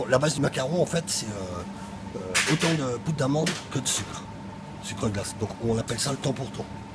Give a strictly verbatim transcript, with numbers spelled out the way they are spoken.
la base du macaron, en fait, c'est euh, euh, autant de poudre d'amande que de sucre. Sucre glace. Donc on appelle ça le temps pour temps.